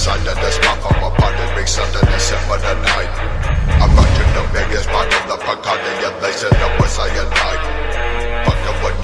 side of the spot from a party big Sunday, December the night. I'm rocking the biggest part of the Bacardi, and blazing up with cyanide. Fucking with